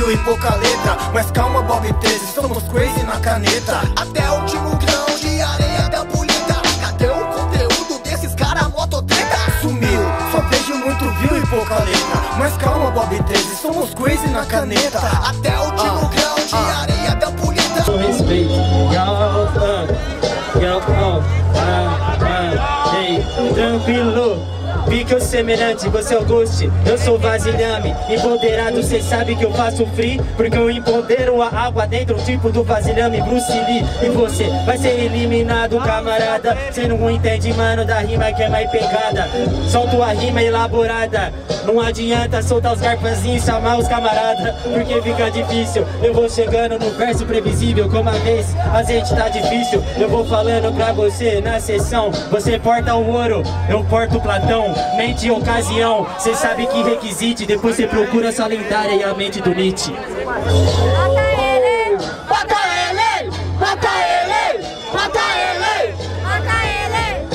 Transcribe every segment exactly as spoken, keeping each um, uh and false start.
viu e pouca letra. Mas calma, Bob treze, somos crazy na caneta. Até o último grão de areia da polida. Cadê o conteúdo desses caras mototreta? Sumiu, só vejo muito view e pouca letra. Mas calma, Bob treze, somos crazy na caneta. Até o último ah, grão de ah. areia da polida. Com respeito, yo, uh, yo, oh, ah, ah, ei, tranquilo. Pique o semelhante, você é o Ghost, eu sou vasilhame. Empoderado, cê sabe que eu faço free, porque eu empodero a água dentro, tipo do vasilhame Bruce Lee. E você vai ser eliminado, camarada. Cê não entende, mano, da rima que é mais pegada. Solta a rima elaborada. Não adianta soltar os garfazinhos e chamar os camaradas, porque fica difícil. Eu vou chegando no verso previsível, como a vez a gente tá difícil. Eu vou falando pra você na sessão. Você porta o ouro, eu porto o Platão. Mente e ocasião, cê sabe que requisite. Depois cê procura sua lendária e a mente do Nietzsche. Mata ele! Mata ele! Mata ele! Mata ele! Mata ele!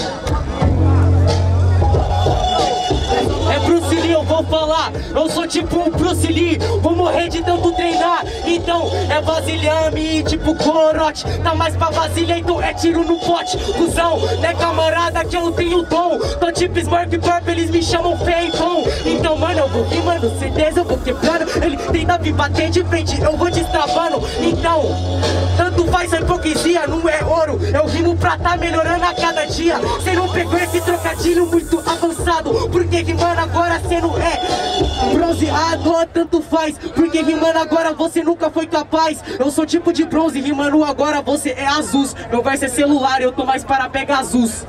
É Bruce Lee, eu vou falar. Eu sou tipo um Bruce Lee, vou morrer de tanto treinar. Então é vasilhame, tipo corote. Tá mais pra vasilha, então é tiro no pote. Cusão, né camarada que eu tenho dom. Tô tipo Smurf Purp, eles me chamam feio. Então mano, eu vou rimando, certeza eu vou quebrando. Ele tenta me bater de frente, eu vou destravando. Então, tanto faz a hipocrisia, não é ouro. Eu rimo pra tá melhorando a cada dia. Cê não pegou esse trocadilho muito avançado, porque rimando agora cê não é bronzeado, tanto faz. Porque rimando agora você nunca foi capaz. Eu sou tipo de bronze, rimando agora você é azul. Meu verso é celular, eu tô mais para Pegasus.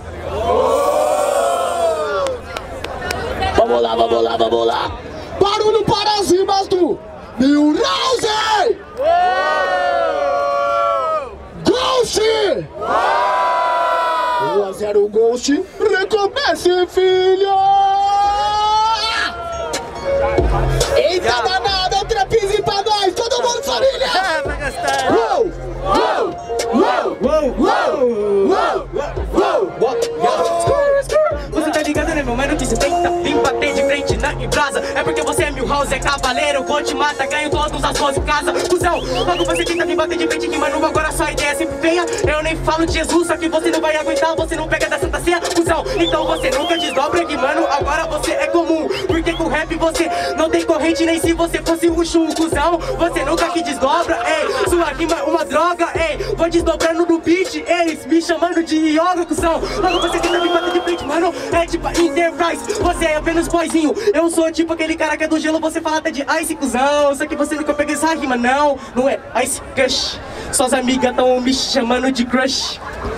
Vamos lá, vamos lá, vamos lá. Barulho para as rimas do Mil Rose! Ghost! um a zero Ghost, recomece, filho! Eita danada, trapize pra nós, todo mundo família! Uou! Uou! Uou! Uou! Uou! Uou! Uou! Você tá ligado, né, meu mano, que cê tenta vir bater de frente na embrasa. É porque você é Milhouse, é cavaleiro, eu vou te matar, ganho todos as suas casa. Cusão, logo você tenta vir bater de frente, que mano, agora sua ideia é sempre feia. Eu nem falo de Jesus, só que você não vai aguentar, você não pega da Santa Ceia. Cusão, então você nunca desdobra, que mano, agora você é comum. Porque com rap você não tem corrente, nem se você fosse um chu, cuzão. Você nunca que desdobra, ei, sua rima é uma droga, ei. Vou desdobrando no beat, eles me chamando de yoga, cuzão. Logo você tenta vir bater de frente, mano, é tipo Enterprise, você é apenas boyzinho. Eu sou tipo aquele cara que é do gelo, você fala até de Ice, cuzão. Só que você nunca pegou essa rima, não, não é Ice Crush. Suas amigas tão me chamando de crush.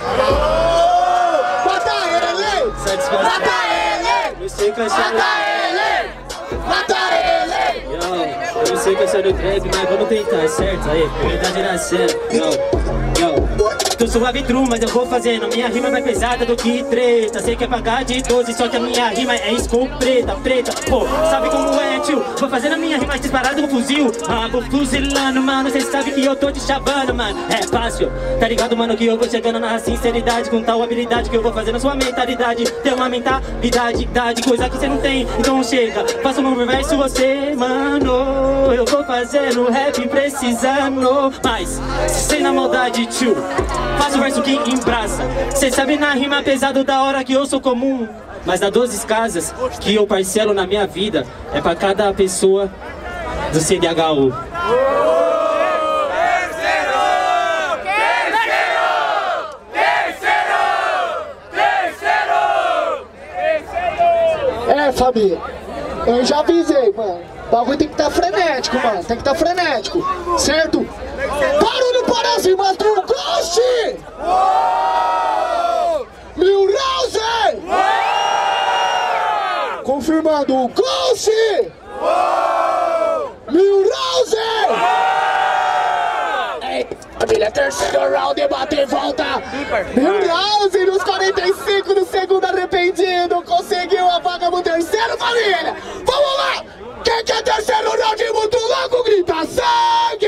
Mata ele! Satisfação. Mata ele! Eu sei que eu sou Mata ele! Mata ele! Yo, eu sei que eu sou do trap, mas vamos tentar, certo? Aí, verdade na cena. Yo, yo. Tô suave true, mas eu vou fazendo. Minha rima é mais pesada do que treta. Sei que é pagar de doze, só que a minha rima é escuro preta, preta. Pô, sabe como é, tio? Vou fazendo a minha rima disparada com fuzil. Ah, vou fuzilando, mano. Cê sabe que eu tô te chavando, mano. É fácil, tá ligado, mano? Que eu vou chegando na sinceridade, com tal habilidade que eu vou fazendo a sua mentalidade. Tem uma mentalidade, idade, coisa que cê não tem. Então chega, faça um verso você, mano. Eu vou fazendo rap precisando. Mas, sem na maldade, tio, faço o verso que embraça. Cê sabe na rima pesado da hora que eu sou comum. Mas dá doze casas que eu parcelo na minha vida. É pra cada pessoa do C D H U. É, família, eu já avisei, mano. O bagulho tem que estar frenético, mano. Tem que estar frenético, certo? Barulho para as rimas do Ghost! Mil Rose! Confirmando o Ghost! Mil Rose! Ei, família, terceiro round, bate e volta! Mil Rose nos quarenta e cinco do segundo arrependido conseguiu a vaga no terceiro, família! Vamos lá! Quem quer terceiro round muito louco, grita sangue!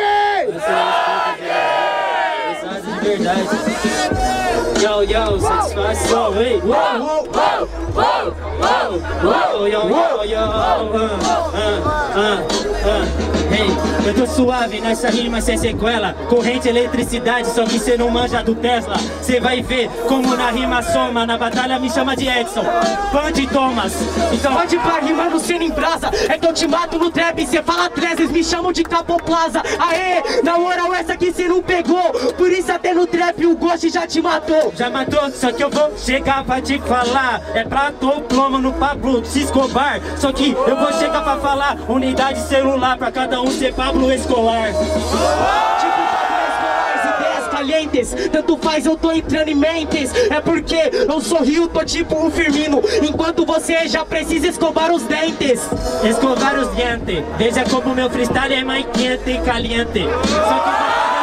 De verdade. Yo, yo, satisfação, ei! Uou, uou, uou, uou, uou, uou, yo, yo, yo, uh, uh. Ah, ah, hey, eu tô suave nessa rima sem sequela. Corrente, eletricidade, só que cê não manja do Tesla. Cê vai ver como na rima soma. Na batalha me chama de Edson, fã de Thomas. Então pode pra rimar no cena em brasa. É que eu te mato no trap, cê fala trezes, me chamam de Capoplaza. Aê, na moral essa aqui cê não pegou. Por isso até no trap o Ghost já te matou. Já matou, só que eu vou chegar pra te falar. É prato ou plomo no Pablo Escobar. Só que eu vou chegar pra falar. Unidade celular pra cada um ser Pablo Escolar. Tipo Pablo Escolar, ideias calientes. Tanto faz, eu tô entrando em mentes. É porque eu sorrio, tô tipo um Firmino. Enquanto você já precisa escovar os dentes. Escovar os dentes. Veja como meu freestyle é mais quente e caliente. Só que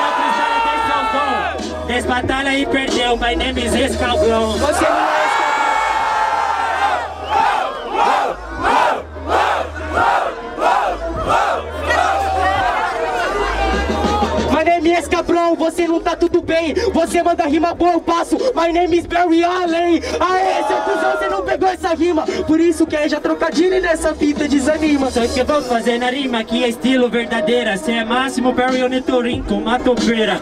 dez batalha e perdeu, my name is Escalbrão. Você não é My name is Escabrão, você não tá tudo bem. Você manda rima boa, eu passo. My name is Barry Allen. Aê, seu cuzão, você não pegou essa rima. Por isso que é já trocadilho nessa fita desanima. Só que eu vou fazer na rima que é estilo verdadeira. Cê é Máximo Barry Onitorim com uma topeira.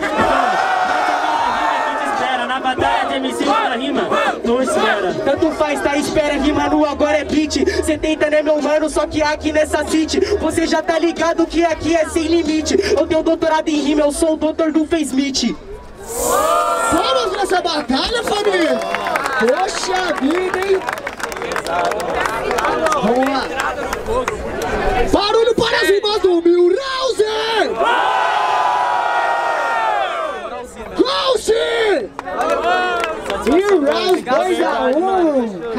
Batalha de M C na rima, não espera. Tanto faz, tá espera, rima nu, agora é beat. Cê tenta, né meu mano, só que aqui nessa city você já tá ligado que aqui é sem limite. Eu tenho doutorado em rima, eu sou o doutor do Face Meet. Vamos nessa batalha, família! Poxa vida, hein? Vamos lá! Barulho para as rimas do Milhouse! Ghost! E o Rouse dois a um!